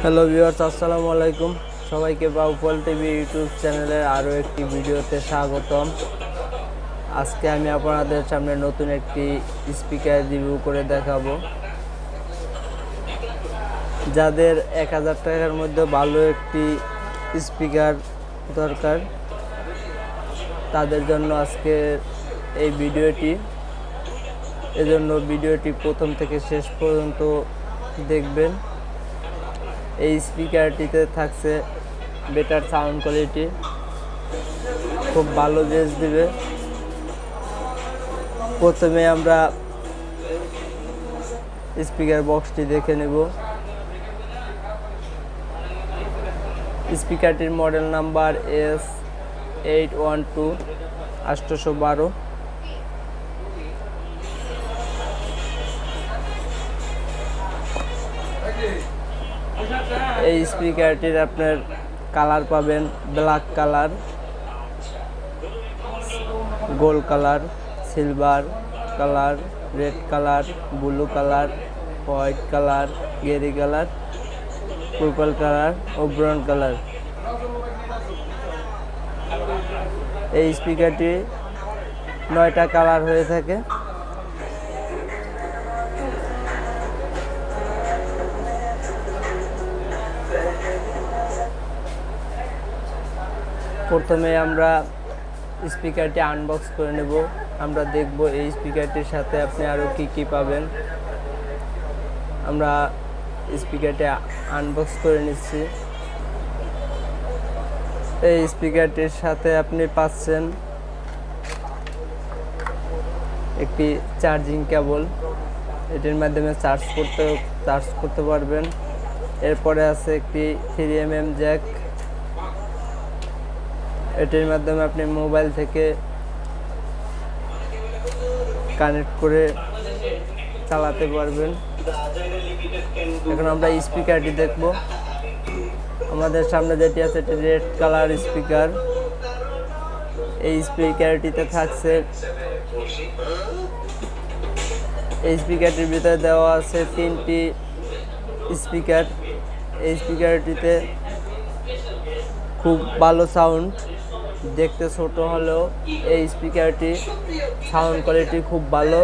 Hello viewers, আসসালামু আলাইকুম। সবাইকে বাউফল টিভি ইউটিউব চ্যানেলের আরও একটি ভিডিওতে স্বাগতম। আজকে আমি আপনাদের সামনে নতুন একটি স্পিকার রিভিউ করে দেখাবো। যাদের 1000 টাকার মধ্যে ভালো একটি স্পিকার দরকার, তাদের জন্য আজকে এই ভিডিওটি। এজন্য ভিডিওটি প্রথম থেকে শেষ পর্যন্ত দেখবেন। এই স্পিকারটিতে থাকছে বেটার সাউন্ড কোয়ালিটি, খুব ভালো বেস দিবে। প্রথমে আমরা স্পিকার বক্সটি দেখে নেব। স্পিকারটির মডেল নাম্বার S812 এই স্পিকারটির আপনার কালার পাবেন black colour, gold colour, silver colour, red colour, blue colour, white colour, grey colour, purple colour ও ব্রাউন কালার। এই স্পিকারটি 9টা কালার হয়ে থাকে। প্রথমে আমরা স্পিকারটি আনবক্স করে নেব। আমরা দেখব এই স্পিকারটির সাথে আপনি আরও কি পাবেন। আমরা স্পিকারটি আনবক্স করে নিচ্ছি। এই স্পিকারটির সাথে আপনি পাচ্ছেন একটি চার্জিং কেবল, এটির মাধ্যমে চার্জ করতে পারবেন। এরপরে আছে একটি 3mm জ্যাক, এটির মাধ্যমে আপনি মোবাইল থেকে কানেক্ট করে চালাতে পারবেন। এখন আমরা স্পিকারটি দেখব। আমাদের সামনে যেটি আছে এটি রেড কালার স্পিকার। এই স্পিকারটিতে থাকছে, এই স্পিকারটির ভিতরে দেওয়া আছে 3টি স্পিকার। এই স্পিকারটিতে খুব ভালো সাউন্ড, দেখতে ছোট হলেও এই স্পিকারটি সাউন্ড কোয়ালিটি খুব ভালো।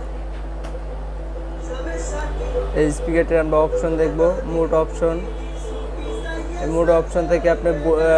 এই স্পিকারটির আমরা অপশন দেখব, মোড অপশন। এই মোড অপশন থেকে আপনি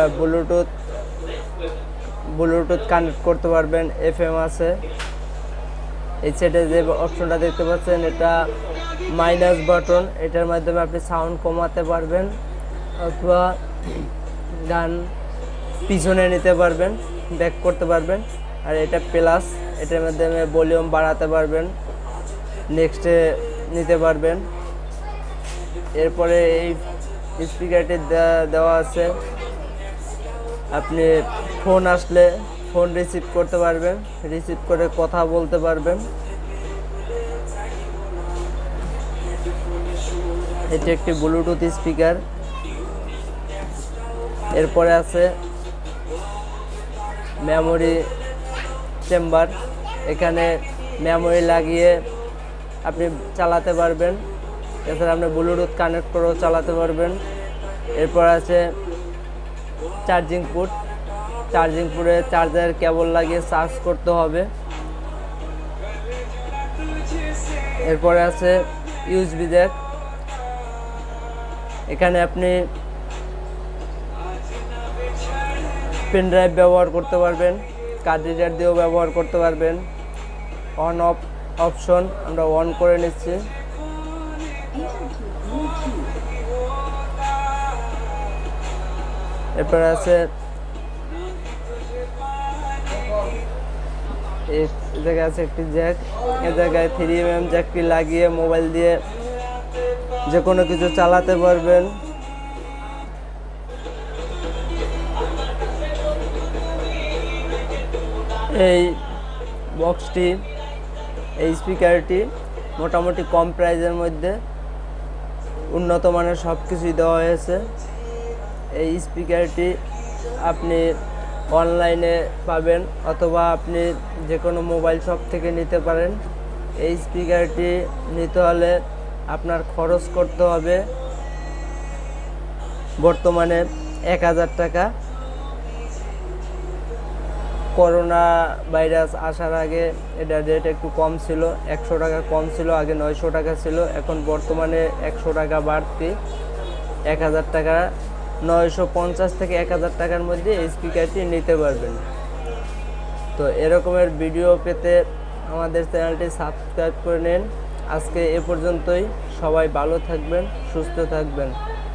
ব্লুটুথ কানেক্ট করতে পারবেন। FM আছে। এই সাইডে যে অপশনটা দেখতে পাচ্ছেন এটা মাইনাস বাটন, এটার মাধ্যমে আপনি সাউন্ড কমাতে পারবেন অথবা গান পিছনে নিতে পারবেন, ব্যাক করতে পারবেন। আর এটা প্লাস, এটার মাধ্যমে ভলিউম বাড়াতে পারবেন, নেক্সটে নিতে পারবেন। এরপরে এই স্পিকারটি দেওয়া আছে আপনি ফোন আসলে ফোন রিসিভ করতে পারবেন, রিসিভ করে কথা বলতে পারবেন। এটি একটি ব্লুটুথ স্পিকার। এরপরে আছে মেমোরি চেম্বার, এখানে মেমোরি লাগিয়ে আপনি চালাতে পারবেন। এছাড়া আপনি ব্লুটুথ কানেক্ট করেও চালাতে পারবেন। এরপর আছে চার্জিং পোর্ট, চার্জিং পোর্টে চার্জারের কেবল লাগিয়ে চার্জ করতে হবে। এরপরে আছে USB জ্যাক, এখানে আপনি পেন ড্রাইভ ব্যবহার করতে পারবেন, কার্ড রিডার দিয়েও ব্যবহার করতে পারবেন। অন অফ অপশন আমরা অন করে নিচ্ছি। এরপর আছে এই জায়গায় আছে একটি জ্যাক, এই জায়গায় 3mm জ্যাকটি লাগিয়ে মোবাইল দিয়ে যে কোনো কিছু চালাতে পারবেন। এই বক্সটি, এই স্পিকারটি মোটামুটি কম প্রাইজের মধ্যে উন্নত মানের সব কিছুই দেওয়া হয়েছে। এই স্পিকারটি আপনি অনলাইনে পাবেন অথবা আপনি যে কোনো মোবাইল শপ থেকে নিতে পারেন। এই স্পিকারটি নিতে হলে আপনার খরচ করতে হবে বর্তমানে 1000 টাকা। করোনা ভাইরাস আসার আগে এটার রেট একটু কম ছিল, 100 টাকা কম ছিল, আগে 900 টাকা ছিল, এখন বর্তমানে 100 টাকা বাড়তি 1000 টাকা। 950 থেকে 1000 টাকার মধ্যে এই স্পিকারটি নিতে পারবেন। তো এরকমের ভিডিও পেতে আমাদের চ্যানেলটি সাবস্ক্রাইব করে নিন। আজকে এ পর্যন্তই। সবাই ভালো থাকবেন, সুস্থ থাকবেন।